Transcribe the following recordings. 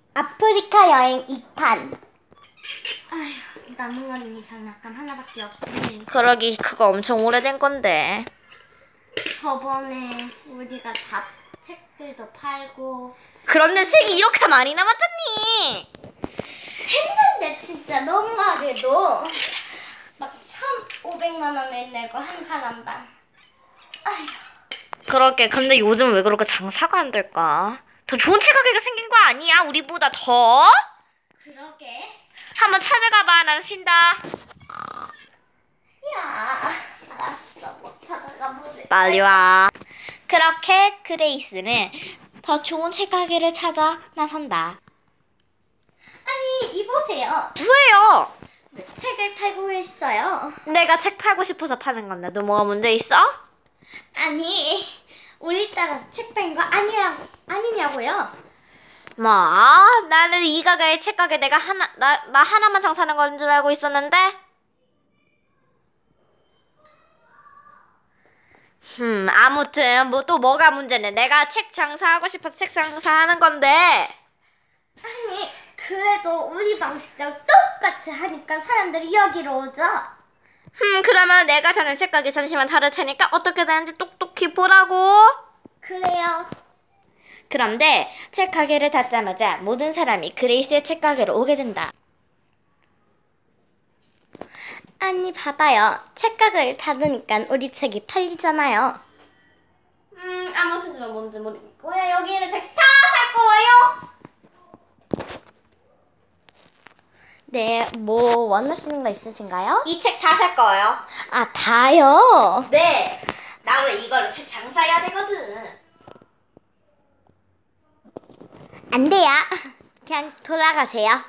아프리카 여행 2판. 아휴, 남은 건 장난감 하나밖에 없으니. 그러기 그거 엄청 오래된 건데. 저번에 우리가 다 책들도 팔고 그런데 책이 이렇게 많이 남았다니. 했는데 진짜 너무하게도 막 1,500만 원을 내고 한 사람당. 아휴. 그러게. 근데 요즘 왜 그렇게 장사가 안 될까? 더 좋은 책 가게가 생긴 거 아니야? 우리보다 더? 그러게. 한번 찾아가봐. 나는 쉰다. 야, 알았어. 못 찾아가 보지. 빨리 와. 그렇게 그레이스는 더 좋은 책 가게를 찾아 나선다. 아니, 이보세요. 왜요? 왜 책을 팔고 있어요? 내가 책 팔고 싶어서 파는 건데 너 뭐가 문제 있어? 아니, 우리 따라서 책 파는 거 아니냐고요? 뭐? 나는 이 가게의 책 가게 내가 나 하나만 장사하는 건 줄 알고 있었는데. 아무튼 뭐 또 뭐가 문제네. 내가 책 장사하고 싶어서 책 장사하는 건데. 아니, 그래도 우리 방식대로 똑같이 하니까 사람들이 여기로 오죠? 그러면 내가 자는 책 가게 잠시만 다룰 테니까 어떻게 되는지 똑똑히 보라고. 그래요. 그런데 책 가게를 닫자마자 모든 사람이 그레이스의 책 가게로 오게 된다. 아니, 봐봐요. 책가게를 닫으니까 우리 책이 팔리잖아요. 아무튼 저 뭔지 모르겠고 여기는 책 다 살 거예요. 네, 뭐 원하시는 거 있으신가요? 이 책 다 살 거예요. 아, 다요? 네. 나 왜 이걸로 책 장사해야 되거든. 안 돼요. 그냥 돌아가세요.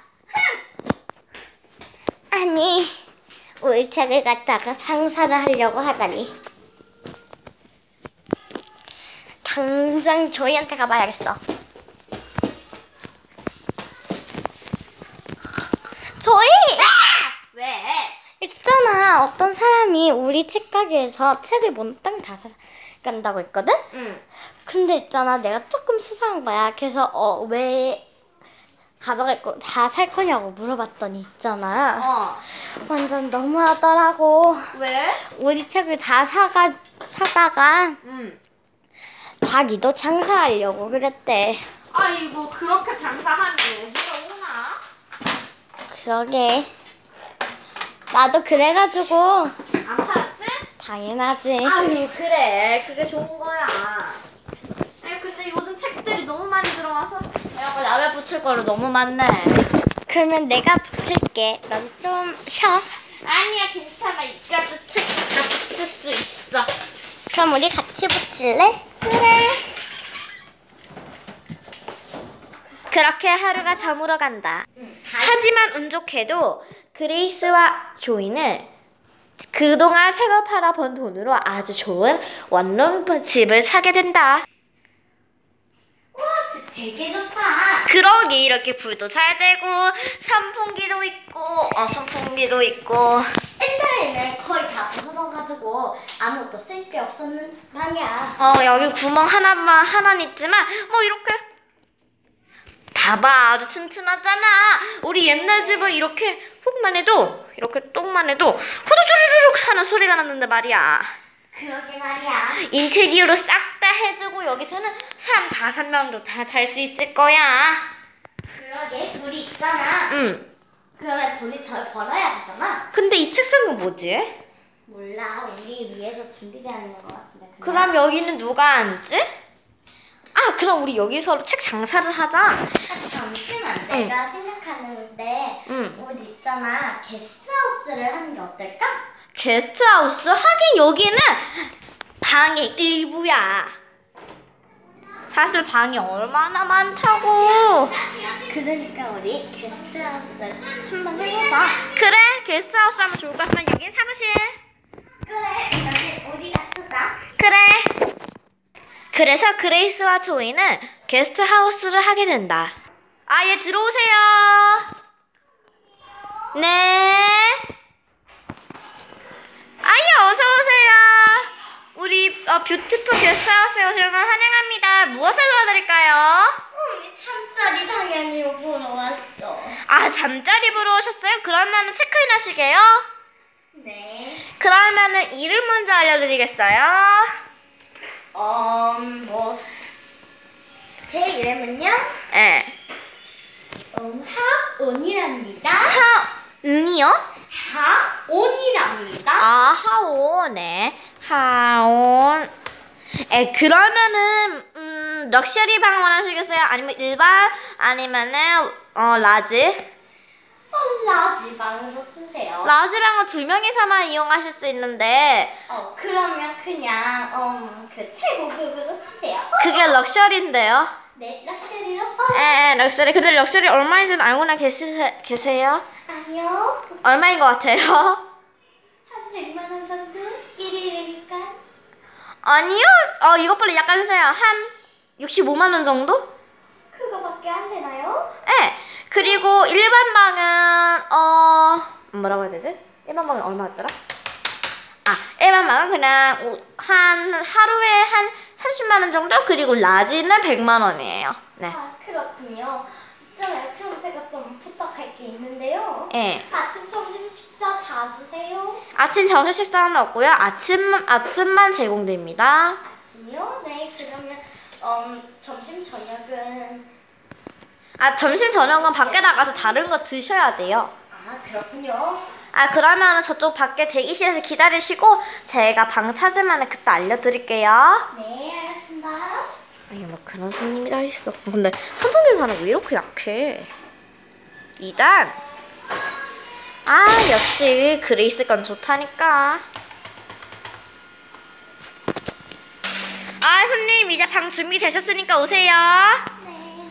아니, 우리 책을 갖다가 장사를 하려고 하다니. 당장 저희한테 가봐야겠어. 저희! 왜? 있잖아, 어떤 사람이 우리 책가게에서 책을 몽땅 다 사간다고 했거든? 응. 근데 있잖아, 내가 조금 수상한 거야. 그래서 왜 가져갈 거 다 살 거냐고 물어봤더니 있잖아. 완전 너무하더라고. 왜? 우리 책을 다 사다가 자기도 장사하려고 그랬대. 아이고 그렇게 장사하면 해가 오나? 그러게. 나도 그래가지고. 안 팔았지? 당연하지. 아유 그래 그게 좋은 거야. 아니 근데 요즘 책들이 너무 많이 들어와서 이런 거 야외 붙일 거로 너무 많네. 그러면 내가 붙일게. 너도 좀 쉬어. 아니야 괜찮아. 이까지 책 다 붙일 수 있어. 그럼 우리 같이 붙일래? 그래. 그렇게 하루가 저물어 간다. 하지만 운 좋게도 그레이스와 조이는 그동안 새거 팔아 번 돈으로 아주 좋은 원룸 집을 사게 된다. 우와, 집 되게 좋다. 그러게 이렇게 불도 잘 되고 선풍기도 있고 옛날에는 거의 다 부서져가지고 아무것도 쓸 게 없었는 방이야. 여기 구멍 하나는 있지만 뭐 이렇게 봐봐 아주 튼튼하잖아. 우리 옛날 집은 이렇게 훅만 해도 이렇게 똑만 해도 후두두두둑 하는 소리가 났는데 말이야. 그러게 말이야. 인테리어로 싹 다 해주고 여기서는 사람 5명도 다 잘 수 있을 거야. 그러게, 둘이 있잖아. 응. 그러면 돈이 덜 벌어야 되잖아. 근데 이 책상은 뭐지? 몰라, 우리 위해서 준비되어 것 같은데. 그럼 여기는 누가 앉지? 그럼 우리 여기서 책 장사를 하자. 잠시만, 내가 생각하는데 우리 있잖아, 게스트하우스를 하는 게 어떨까? 게스트하우스? 하긴 여기는 방의 일부야. 사실 방이 얼마나 많다고. 그러니까 우리 게스트하우스를 한번 해보자. 그래 게스트하우스 하면 좋을 것 같으면 여긴 사무실. 그래, 여기 우리가 쓰자. 그래. 그래서 그레이스와 조이는 게스트하우스를 하게 된다. 얘 들어오세요. 네. 어서오세요. 우리 뷰티풀 게스트하우스에 오신 걸 환영합니다. 무엇을 도와드릴까요? 잠자리 당연히 오고 잠자리 보러 오셨어요? 그러면은 체크인 하시게요? 네. 그러면은 이름 먼저 알려드리겠어요? 제 이름은요? 네. 하온이랍니다. 하은이요? 하온이랍니다. 아, 하온. 네. 하온. 그러면은 럭셔리 방 원하시겠어요? 아니면 일반? 아니면은 라지? 라지 방으로 주세요. 라지 방은 2명이서만 이용하실 수 있는데 그러면 그냥 그 최고급으로 주세요. 그게 럭셔리인데요. 네, 럭셔리로. 럭셔리. 근데 럭셔리 얼마인지는 알고나 계세요? 아니요. 얼마인 것 같아요? 한 100만 원 정도? 1일이니까. 아니요. 이것보다 약간 세요. 한 65만 원 정도? 그거밖에 안 되나요? 네. 그리고 일반 방은 뭐라고 해야 되지? 일반 방은 얼마였더라? 일반 방은 그냥 한 하루에 한 30만 원 정도? 그리고 라지는 100만 원이에요. 네. 그렇군요. 있잖아요. 그럼 제가 좀 부탁할 게 있는데요. 네. 아침, 점심, 식사 다 주세요. 아침, 점심 식사는 없고요. 아침만 제공됩니다. 아침이요? 네, 그러면 점심, 저녁은 점심, 저녁은 밖에 나가서 다른 거 드셔야 돼요. 그렇군요. 그러면은 저쪽 밖에 대기실에서 기다리시고 제가 방 찾으면 그때 알려드릴게요. 네, 알겠습니다. 아니 뭐 그런 손님이 다 있어. 근데 선풍기 하나 왜 이렇게 약해? 2단. 역시 그레이스 건 좋다니까. 손님 이제 방 준비되셨으니까 오세요. 네.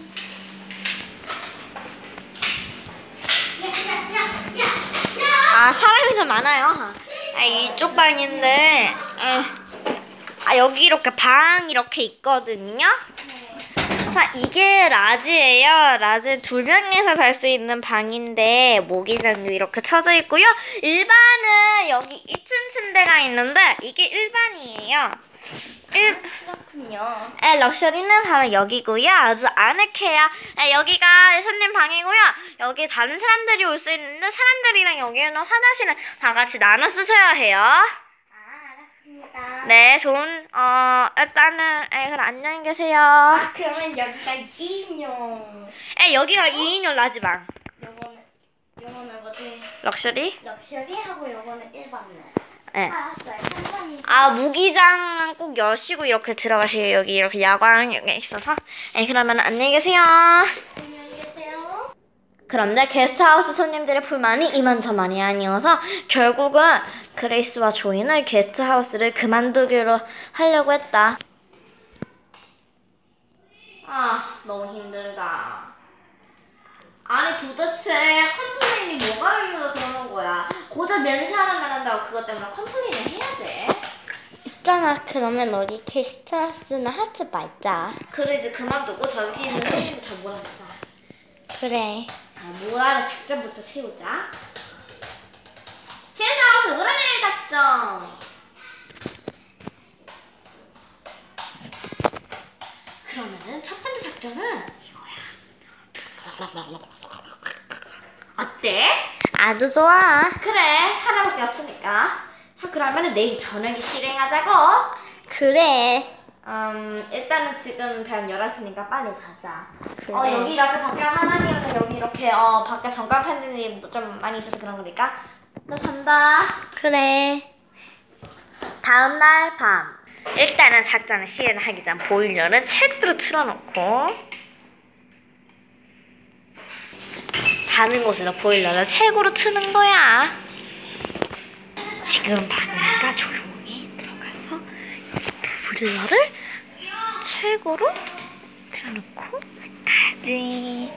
사람이 좀 많아요. 이쪽 방인데 여기 이렇게 방 이렇게 있거든요. 자, 이게 라지예요. 라지 2명이서 잘 수 있는 방인데 모기장도 이렇게 쳐져 있고요. 일반은 여기 2층 침대가 있는데 이게 일반이에요. 그렇군요. 럭셔리는 바로 여기고요. 아주 아늑해요. 여기가 손님 방이고요. 여기 다른 사람들이 올 수 있는데 사람들이랑 여기는 화장실은 다 같이 나눠 쓰셔야 해요. 알았습니다. 네, 일단은 그럼 안녕히 계세요. 그러면 여기가 2인용. 여기가 2인용 라지방. 요거는 뭐지? 럭셔리? 럭셔리하고 요거는 일반용. 네. 알았어요. 감사합니다. 모기장 꼭 여시고 이렇게 들어가시게요. 여기 이렇게 야광 여기 있어서. 그러면 안녕히 계세요. 안녕히 계세요. 그런데 게스트하우스 손님들의 불만이 이만저만이 아니어서 결국은 그레이스와 조이는 게스트하우스를 그만두기로 하려고 했다. 너무 힘들다. 아니 도대체 컴플레인이 뭐가 있어서 그러는 거야? 고작 냄새 하나 나간다고 그것 때문에 컴플레인을 해야 돼? 있잖아. 그러면 우리 게스트하우스는 하지 말자. 그래 이제 그만두고 저기 있는 손님들 다 몰아주자. 그래. 몰아라 작전부터 세우자. 게스트하우스 몰아내는 작전. 그러면은 첫 번째 작전은 이거야. 어때? 아주 좋아. 그래 하나밖에 없으니까. 자 그러면은 내일 저녁에 실행하자고. 그래. 일단은 지금 밤 11시니까 빨리 자자. 그래. 여기 이렇게 밖에 하나님은 여기 이렇게 밖에 전광 팬들이 좀 많이 있어서 그런 거니까 너 잔다. 그래. 다음날 밤 일단은 작전을 실행하기 전 보일러는 최대로 틀어놓고 자는 곳으로 보일러를 최고로 트는 거야. 지금 밤이니까 조용히 들어가서 보일러를 최고로 틀어놓고 가지.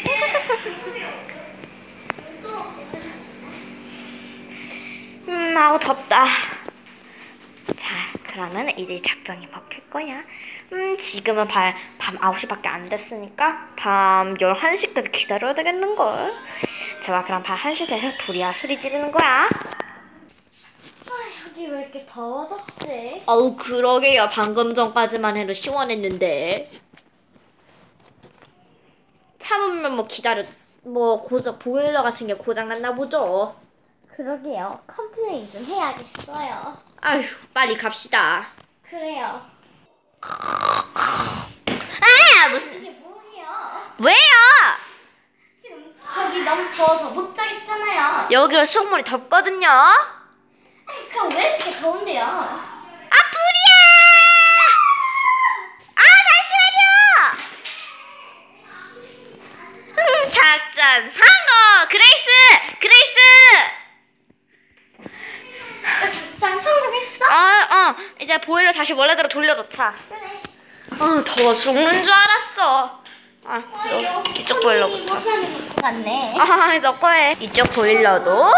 아우 덥다. 자 그러면 이제 작전이 바뀔 거야. 지금은 밤 9시밖에 안 됐으니까 밤 11시까지 기다려야 되겠는걸. 자 그럼 밤 1시 돼서 불이야 소리 지르는 거야. 여기 왜 이렇게 더워졌지? 그러게요. 방금 전까지만 해도 시원했는데. 참으면 뭐 뭐 보일러 같은 게 고장났나 보죠. 그러게요. 컴플레인 좀 해야겠어요. 아휴, 빨리 갑시다. 그래요. 아, 무슨 이게 뭐예요? 왜요? 지금 저기 너무 더워서 못 자겠잖아요. 여기가 수돗물이 덥거든요. 아니, 그럼 왜 이렇게 더운데요? 아, 불이야! 아, 잠시만요. 작전 성공! 그레이스! 작전 성공했어? 이제 보일러 다시 원래대로 돌려놓자. 그래. 더워 죽는 줄 알았어. 이쪽 보일러부터. 못하는 것 같네. 너 거에 이쪽 보일러도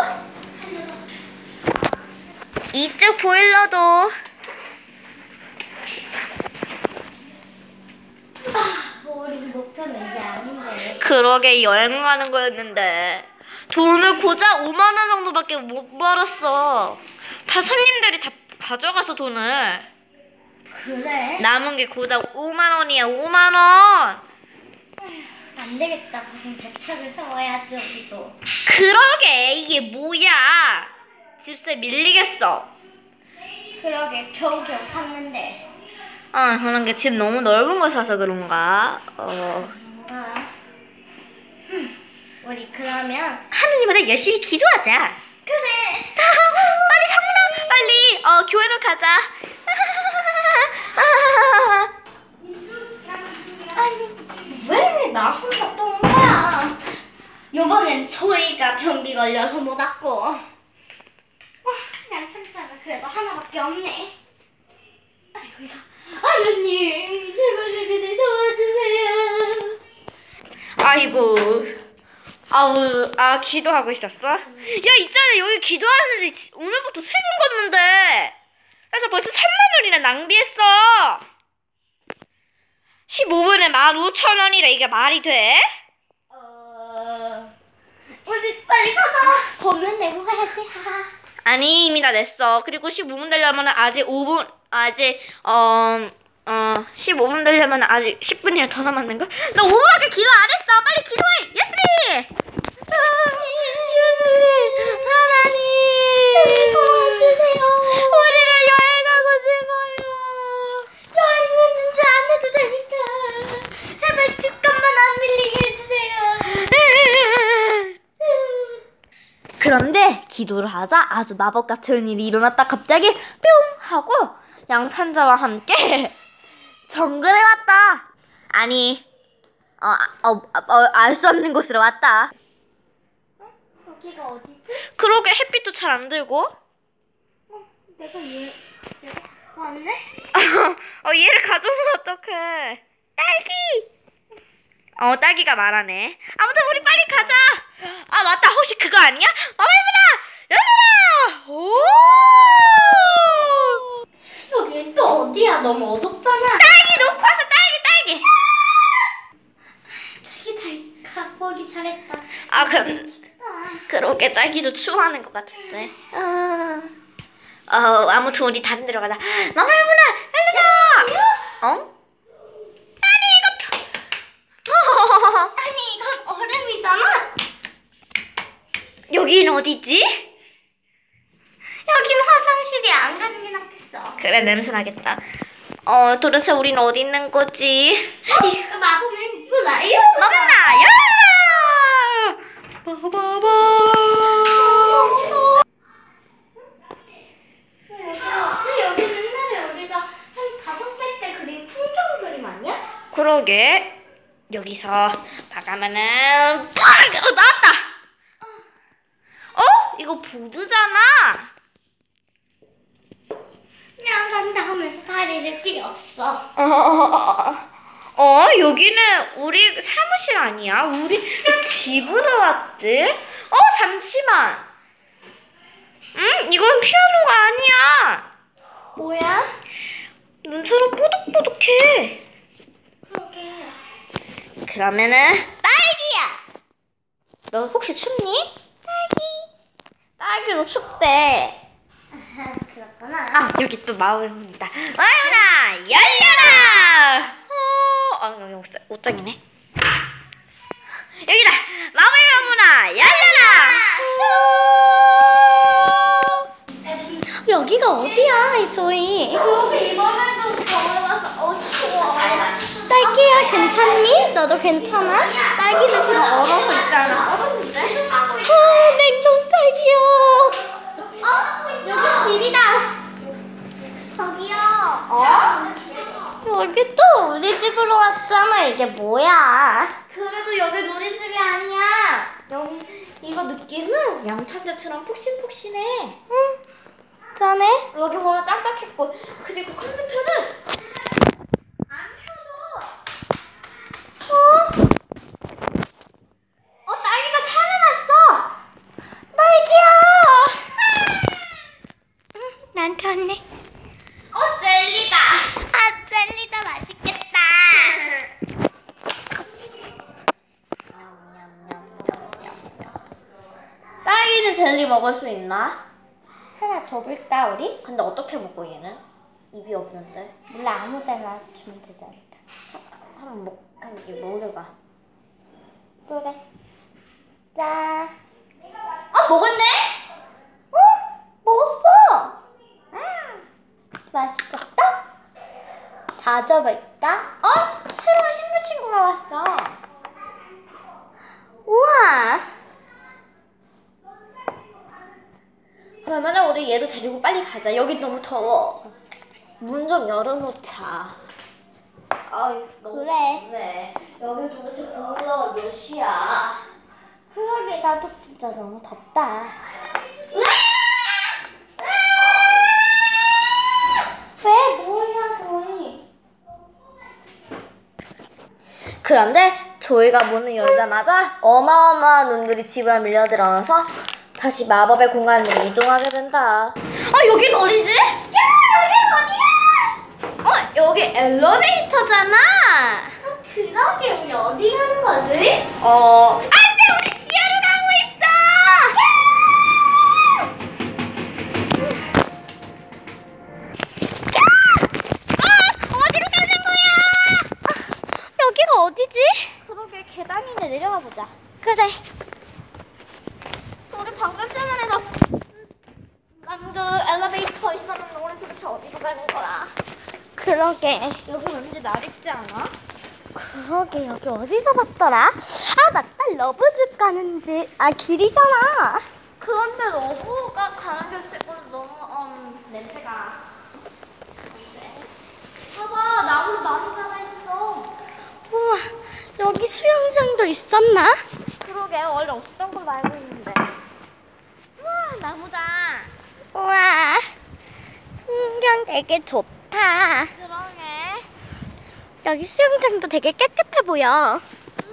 우리 목표는 이제 아닌데. 그러게 여행 가는 거였는데 돈을 고작 5만 원 정도밖에 못 벌었어. 다 손님들이 다 가져가서 돈을. 그래? 남은 게 고작 5만 원이야. 5만 원. 안 되겠다. 무슨 대책을 세워야지 우리도. 그러게 이게 뭐야. 집세 밀리겠어. 그러게 겨우겨우 샀는데. 그런 게 집 너무 넓은 거 사서 그런가. 뭔가. 우리 그러면 하느님한테 열심히 기도하자. 그래. 빨리 성남 빨리 교회로 가자. 아니 왜 나 혼자 또 온 거야? 요번엔 저희가 변비 걸려서 못 왔고. 양상자가 그래도 하나밖에 없네. 아이고야. 하느님 제발 저희들 도와주세요. 아이고. 기도하고 있었어? 야, 있잖아. 여기 기도하는데 오늘부터 세금 걷는데. 그래서 벌써 3만 원이나 낭비했어. 15분에 15,000원이래. 이게 말이 돼? 우리 빨리 가자. 돈은 내고 가야지. 아니, 이미 다 냈어. 그리고 15분 되려면 아직 15분 되려면 아직 10분이나 더 남았는걸? 너 5분밖에 기도 안 했어. 빨리 기도해. 예수님! 예수님! 하나님! 도와주세요. 우리를 여행하고 싶어요. 여행은 이제 안 해도 되니까 제발 집값만 안 밀리게 해주세요. 그런데 기도를 하자 아주 마법 같은 일이 일어났다. 갑자기 뿅 하고 양산자와 함께 정글에 왔다. 아니, 알 수 없는 곳으로 왔다. 여기가 어디지? 그러게 햇빛도 잘 안 들고. 내가 왔네? 얘를 가져오면 어떡해. 딸기! 딸기가 말하네. 아무튼 우리 빨리 가자. 아, 맞다. 혹시 그거 아니야? 마마이브나! 열려라! 오! 여긴 또 어디야? 너무 어둡잖아. 딸기 놓고 왔어. 딸기! 자기 다 갖고 오기 잘했다. 그러게 딸기도 추워하는 것 같은데. 아무튼 우리 다른 데로 가자. 마마이브나! 열려라! 아니 이건 얼음이잖아. 여긴 어디지? 여긴 화장실이 안 가는 게 낫겠어. 그래, 냄새 나겠다. 도대체 우린 어디 있는 거지? 이거 마법을 몰라요. 마마나! 야! 바바바! 여기 옛날에 우리가 한 5살 때 그린 풍경 그림 아니야? 그러게. 여기서 나가면은 나왔다. 이거 보드잖아. 그냥 간다 하면서 다리를 필요 없어. 여기는 우리 사무실 아니야? 우리 집으로 왔지? 잠시만. 이건 피아노가 아니야. 뭐야? 눈처럼 뽀득뽀득해. 그러게. 그러면은 딸기야. 너 혹시 춥니? 딸기도 춥대. 그렇구나. 여기 또 마을입니다. 마을아, 열려라. 여기 옷장이네. 여기다. 마을 조이. 그런데 이번에도 병원 와서 추워. 딸기야 괜찮니? 너도 괜찮아? 딸기는 지금 얼어서 있잖아. 얼었는데? 냉동 딸기야. 여기 집이다. 저기요. 여기 또 우리 집으로 왔잖아. 이게 뭐야? 그래도 여기 우리 집이 아니야. 여기 이거 느낌은 양탄자처럼 푹신푹신해. 응. 짠해? 여기 보면 딱딱했고 그리고 컴퓨터는 안 켜져. 딸기가 살아났어. 딸기야. 나한테 왔네. 젤리다. 젤리다 맛있겠다. 딸기는 젤리 먹을 수 있나? 하나 줘볼까 우리? 근데 어떻게 먹고 얘는? 입이 없는데. 몰라 아무데나 주면 되지 않을까? 한번 먹어봐. 그래. 자. 먹었네? 먹었어. 맛있겠다. 다 줘볼까? 새로운 신부 친구가 왔어. 우와. 그러면 우리 얘도 데리고 빨리 가자. 여기 너무 더워. 문 좀 열어놓자. 그래. 네. 여기 도대체 공기가 몇 시야? 그러게 나도 진짜 너무 덥다. 왜 뭐야 너희? 그런데 조이가 문을 열자마자 어마어마한 눈들이 집을 밀려들어와서 다시 마법의 공간으로 이동하게 된다. 여긴 어디지? 여기 엘리베이터잖아. 그러게 우리 어디 가는 거지? 안돼, 우리 지하로 가고 있어. 어디로 가는 거야? 여기가 어디지? 그러게 계단이네. 내려가 보자. 그래. 우리 방금 전에 난 그 엘리베이터 있었는데 우리 도대체 어디로 가는 거야? 그러게. 여기 왠지 낯익지 않아? 그러게 여기 어디서 봤더라? 맞다. 러브집 가는 집. 길이잖아. 그런데 러브가 가는 길 치고는 너무 냄새가. 봐봐, 나무 많이 자라있어. 우와. 여기 수영장도 있었나? 그러게, 원래 없었던 걸로 알고 있는데. 우와, 나무다. 우와. 풍경 되게 좋다. 그러게. 여기 수영장도 되게 깨끗해 보여.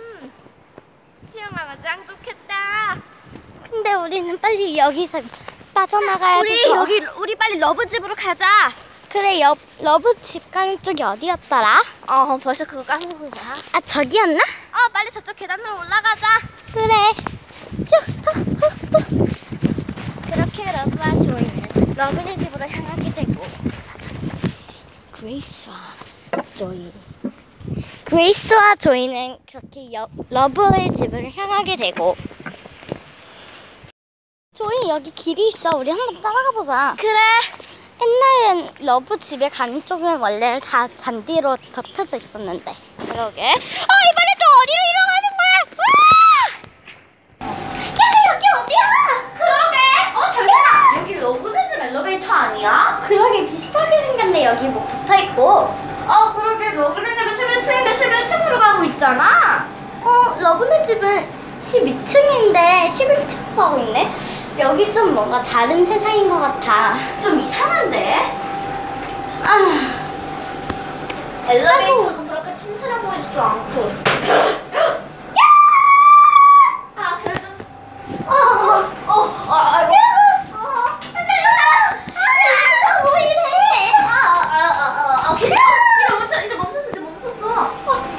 수영하면 짱 좋겠다. 근데 우리는 빨리 여기서 빠져나가야 돼. 우리 빨리 러브집으로 가자. 그래, 러브집 가는 쪽이 어디였더라? 벌써 그거 까먹었냐? 저기였나? 빨리 저쪽 계단으로 올라가자. 그래. 쭉. 그렇게 러브와 조이는 러브네 집으로 향하게 되고. 그레이스와 조이는 그렇게 러브의 집을 향하게 되고. 조이 여기 길이 있어. 우리 한번 따라가 보자. 그래. 옛날엔 러브 집에 가는 쪽은 원래 다 잔디로 덮여져 있었는데. 그러게. 이번에 또 어디로 이동하는 거야? 야, 여기 어디야? 그러게. 잘 봤다. 여기 러브네 집 엘리베이터 아니야? 그러게 비슷하게 생겼네. 여기 뭐 붙어있고. 그러게. 러브네 집은 11층인데 11층으로 가고 있잖아. 러브네 집은 12층인데 11층 가고 있네. 여기 좀 뭔가 다른 세상인 것 같아. 좀 이상한데? 엘리베이터도 그렇게 튼튼해 보이지도 않고. 그래도. 이제 멈췄어.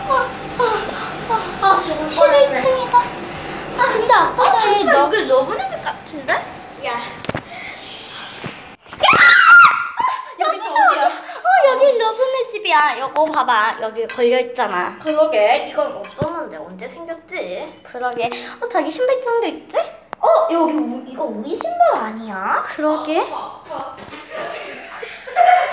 죽을 뻔했네. 11층이다. 근데 아까 전에 잠시만, 여기 러브네 집 같은데? 야. 여기 또 어디야? 여기 러브네 집이야. 이거 봐봐. 여기 걸려있잖아. 그러게. 이건 없었는데 언제 생겼지? 그러게. 저기 신발장도 있지? 여기 이거 우리 신발 아니야? 그러게.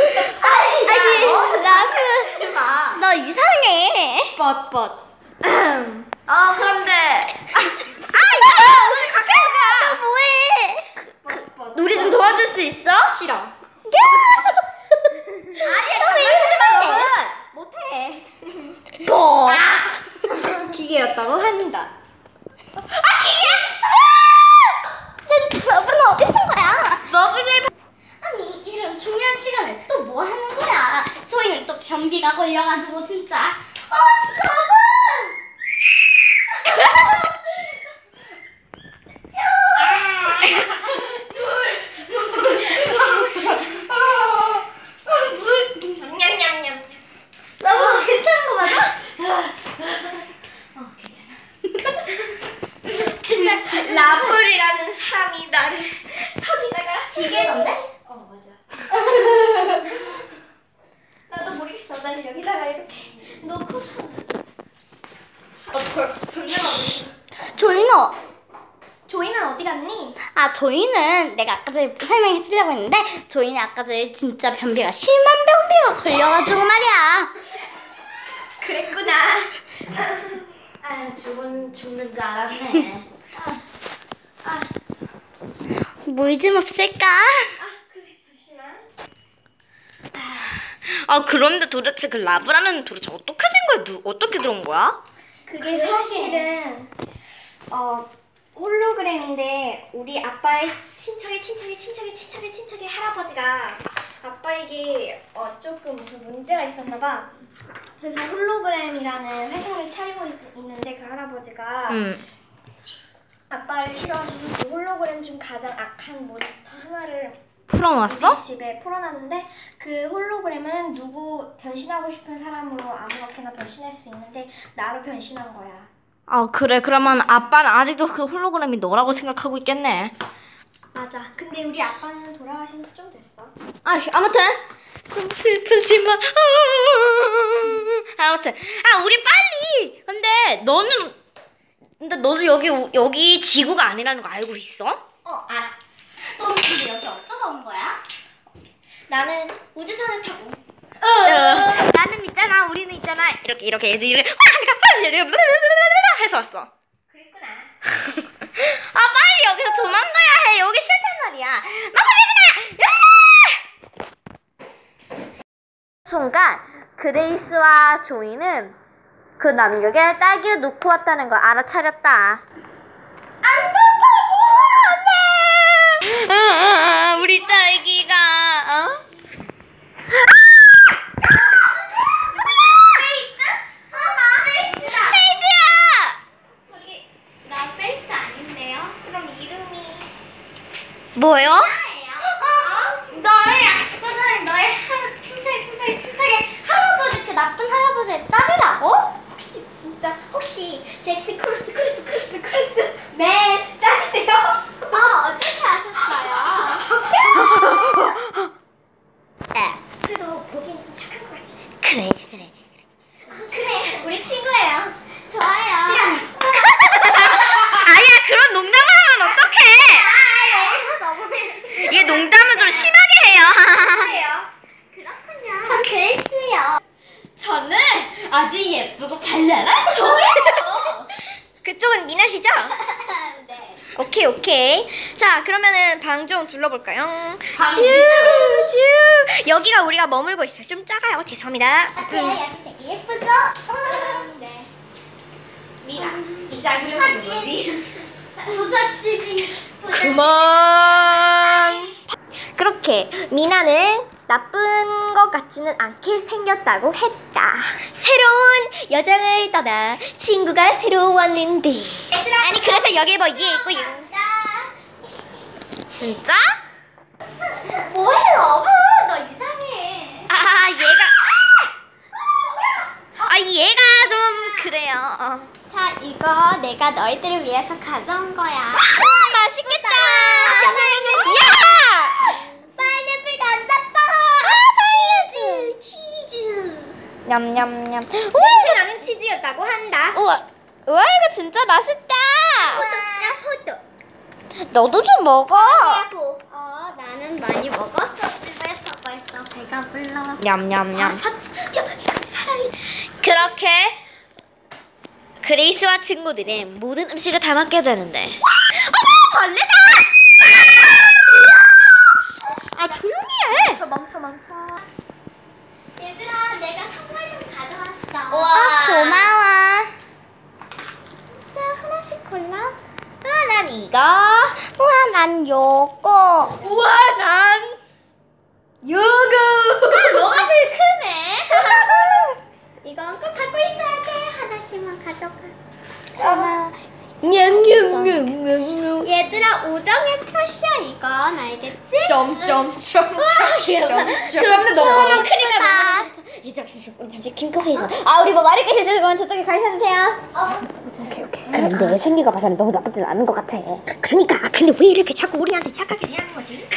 아니 라브 해봐. 너 이상해. 뻗뻗. 그런데. 오늘 가까이 오지 너 뭐해? 마. 우리 좀 도와줄 수 있어? 싫어. 아니야, 장난치지 마, 너는. 못해. 뭐? 기계였다고 한다. 러브는 어디 있는 거야? 러브제이. 아니 이런 중요한 시간에 또 뭐 하는 거야? 저희는 또 변비가 걸려가지고 진짜. 러브! 냠냠냠. 러브 괜찮은 거 맞아? 괜찮아. 진짜 라플이라는 사람이 나를 저기다가 기계던데? 맞아. 나도 모르겠어. 나를 여기다가 이렇게 놓고서. 조이는 어디 갔니? 아 조이는 내가 아까 전에 설명해 주려고 했는데 조이는 아까 전에 진짜 변비가 심한 변비가 걸려가지고 말이야. 그랬구나. 죽는 줄 알았네. 물 좀 없을까? 그래, 잠시만. 그런데 도대체 그 라브라는 도대체 어떻게 된 거야? 어떻게 들어온 거야? 그게 사실은 홀로그램인데 우리 아빠의 친척의 할아버지가 아빠에게 조금 무슨 문제가 있었나 봐. 그래서 홀로그램이라는 회사를 차리고 있는데 그 할아버지가 아빠를 싫어하는 그 홀로그램 중 가장 악한 몬스터 하나를 풀어놨어? 우리 집에 풀어놨는데 그 홀로그램은 누구 변신하고 싶은 사람으로 아무렇게나 변신할 수 있는데 나로 변신한 거야. 그래. 그러면 아빠는 아직도 그 홀로그램이 너라고 생각하고 있겠네. 맞아. 근데 우리 아빠는 돌아가신 지 좀 됐어. 아무튼 슬프지 마. 아무튼 우리 빨리. 근데 너도 여기 지구가 아니라는 거 알고 있어? 알아. 너 근데 여기 어쩌다 온 거야? 나는 우주선을 타고. 나는 있잖아. 우리는 있잖아. 이렇게 해서 왔어. 그랬구나. 빨리 여기서 도망가야 해. 여기 싫단 말이야. 순간 그레이스와 조이는 그 남격에 딸기를 놓고 왔다는 걸 알아차렸다. 안돼. 우리 딸기가 나 페이스 아닌데요? 그럼 이름이 뭐요? 너의 아까 전에 너의 친척의 할아버지 그 나쁜 할아버지의 딸이라고? 혹시 잭스 크루스 맨 딸이세요? 어떻게 아셨어요? 그래도 보기엔 좀 착한 것 같지? 그래. 그래, 우리 친구예요. 좋아요. 싫어. 아니야, 그런 농담을 하면 어떡해? 얘 농담을 좀 심하게 해요. 그렇군요. 전 그레이스요. 저는 아주 예쁘고 발랄한 조예요. 그쪽은 미나시죠? 네. 오케이. 자, 그러면은 방 좀 둘러볼까요? 방 쭈. 여기가 우리가 머물고 있어요. 좀 작아요. 죄송합니다. 여기 되게 예쁘죠? 네. 미나, 이 쌍그림은 뭐지? 부잣집이 그만. 그렇게 미나는 나쁜 것 같지는 않게 생겼다고 했다. 새로운 여정을 떠나 친구가 새로 왔는데. 아니 그래서 여기 뭐 이게 있고요. 진짜? 뭐해 러브? 너 이상해. 얘가 좀 그래요. 자 이거 내가 너희들을 위해서 가져온 거야. 맛있겠다. 파인애플 단단빵. 치즈. 냠냠냠. 냄새 나는 치즈였다고 한다. 우와, 이거 진짜 맛있다. 포도. 너도 좀 먹어. 나는 많이 먹었어. 집에서 벌써. 배가 불러. 냠냠냠. 야, 사람이. 그렇게 그레이스와 친구들은 모든 음식을 다 맡게 되는데. 벌레다! 아 조용히 해. 멈춰. 얘들아, 내가 선물 좀 가져왔어. 와. 고마워. 자, 하나씩 골라. 난 이거. 우와, 난 요거. 우와, 난 요거. 너가 제일 크네. 이건 꼭 갖고 있어야 돼. 하나씩만 가져가. 고마워. 냠냠냠냠. 얘들아, 우정의 표시야 이건. 알겠지? 점점점. 그러면 너무 크니까. 얘들아, 잠시 킹크페이서. 아, 우리 뭐 말할 게 있어서 그러면 저쪽에 가 있어주세요. 오케이. 그럼 내 생기가 봐서는 너무 나쁘진 않은 것 같아. 그러니까 근데 왜 이렇게 자꾸 우리한테 착하게 대하는 거지?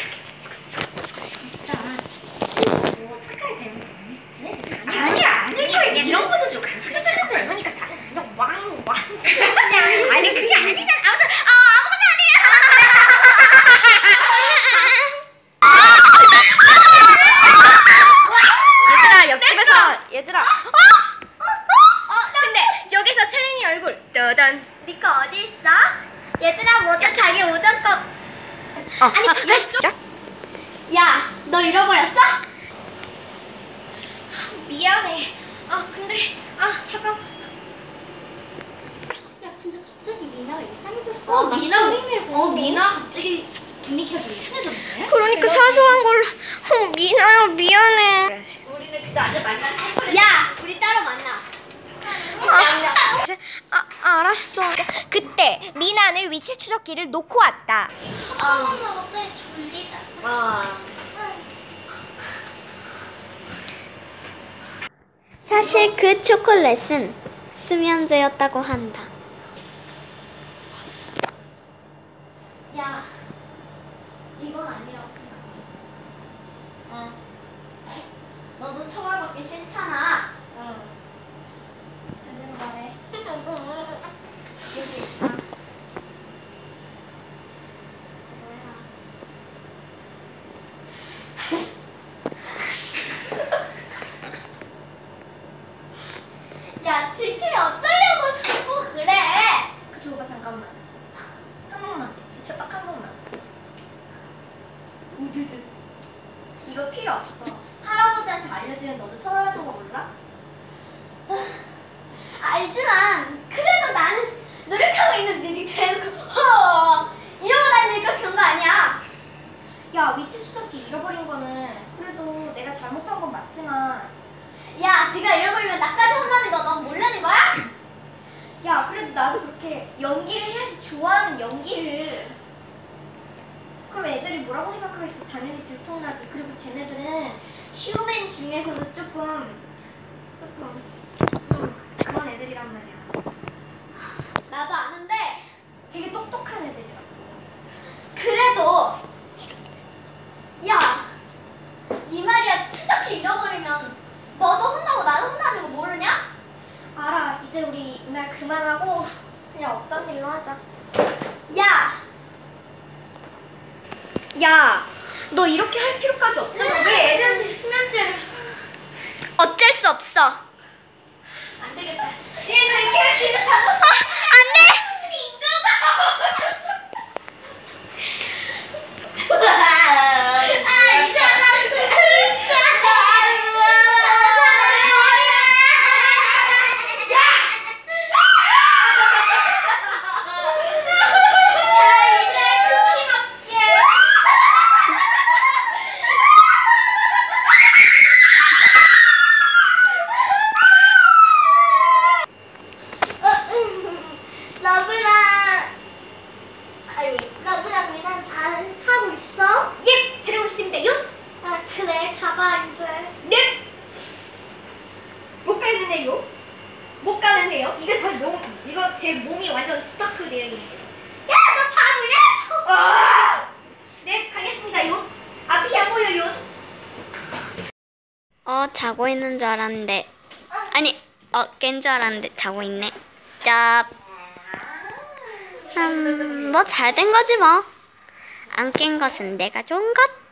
아니야 이런 것도 좀 간수도 되는데 그러니까 다 그냥 왕 아니 그게 아니잖아 아무것도 아니야 얘들아. 근데 여기서 채린이 얼굴 떠던 니꺼 어디 있어? 얘들아, 모두 자기 우정 거. 아니 진짜? 야, 너 잃어버렸어? 미안해 근데 잠깐 야, 근데 갑자기 미나가 이상해졌어. 미나 갑자기 분위기가 좀 이상해졌네 그러니까 사소한 걸. 미나야, 미안해. 우리는 그때 아주 만난 야, 우리 따로 만나. 알았어. 그때 미나는 위치 추적기를 놓고 왔다. 나 갑자기 졸리다. 사실 그 초콜릿은 수면제였다고 한다. 야, 이건 아니라고 생각해. 너도 처벌받기 싫잖아. 제대로 말해. 여기 있다. 야, 질투이 어쩌려고 자꾸 그래? 줘봐 잠깐만 한 번만 진짜 딱 한 번만 우드드 이거 필요 없어 할아버지한테 알려주면 너도 처벌하는 거 몰라? 알지만 그래도 나는 노력하고 있는데 니 대놓고 이러고 다니니까 그런 거 아니야. 야 위치 추적기 잃어버린 거는 그래도 내가 잘못한 건 맞지만 야, 네가 잃어버리면 나까지 혼나는 거 넌 모르는 거야? 야 그래도 나도 그렇게 연기를 해야지 좋아하는 연기를 그럼 애들이 뭐라고 생각하겠어 당연히 들통나지 그리고 쟤네들은 휴맨 중에서도 조금 좀 그런 애들이란 말이야 나도 아는데 되게 똑똑한 애들이라고 그래도 야, 네 말이야. 추적기 잃어버리면 너도 혼나고 나도 혼나는 거 모르냐? 알아 이제 우리 이말 그만하고 그냥 없던 일로 하자 야 너 이렇게 할 필요까지 없잖아 왜 애들한테 수면제를 어쩔 수 없어. 안 되겠다. 지금 갈게할 수 있는 방법. 안 돼! 이 사람 자 이제 쿠키 먹자 러브랑 미난 잘 하고 있어? 예! 데리고 있습니다요? 아, 그래. 가봐 이제. 네! 못 가는데요? 못 가는데요? 이거 제 몸이 완전 스토크 되어 있는데 야! 너 바보야? 네 가겠습니다요 앞이 안 보여요 자고 있는 줄 알았는데. 아니, 깬 줄 알았는데 자고 있네. 뭐 잘 된 거지 뭐. 안 깬 것은 내가 좋은 것.